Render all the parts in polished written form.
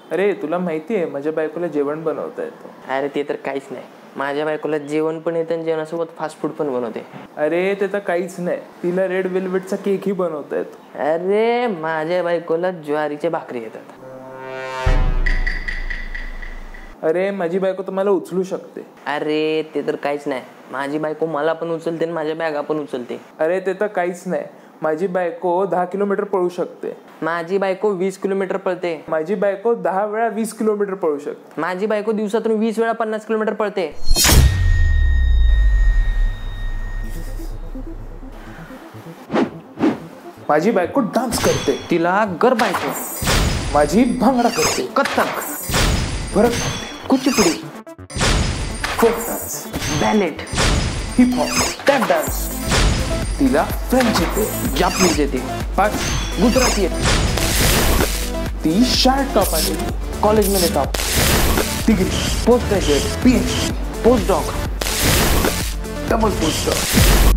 अरे तुला माहितीये माझ्या बायकोला जेवण बनवता येतं. अरे ते तर काहीच नाही. माझ्या बायकोला जेवण पण येतं आणि जेवणासोबत फास्ट फूड पण बनवते. अरे ते तर काहीच नाही, तिला रेड वेल्वेटचा केकही बनवता येतो. अरे माझ्या बायकोला ज्वारीच्या भाकरी येतात. अरे माझी बायको तर मला उचलू शकते. अरे ते तर काहीच नाही. माझी बायको मला पण उचलते आणि माझ्या बॅगा पण उचलते. अरे ते तर काहीच नाही, माझी बायको 10 किलोमीटर पळू शकते. माझी बायको 20 किलोमीटर पळते. माझी बायको 10 वेळा 20 किलोमीटर पळू शकते. माझी बायको दिवसातून 20 वेळा 50 किलोमीटर पळते. माझी बायको डान्स करते. तिला गरबा येतो. माझी भांगडा करते. Kathak, Bharatanatyam, Kuchipudi, folk dance, ballet, hip hop, tap dance. तिला फ्रेंच येते, जापनीज येते, गुजराती येते. ती शार्ट टॉप आली, कॉलेजमध्ये top, degree, post graduate, PhD, post doc, double post.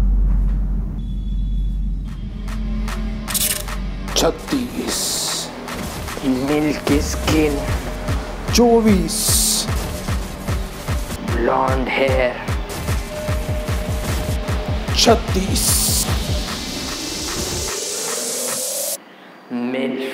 36, milky skin, 24, blonde hair, 36, milf.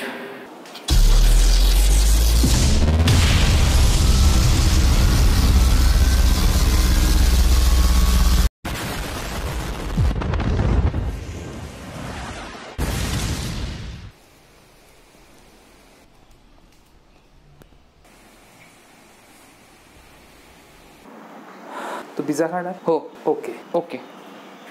तू पिझ्झा खाणार? हो. ओके. ओके.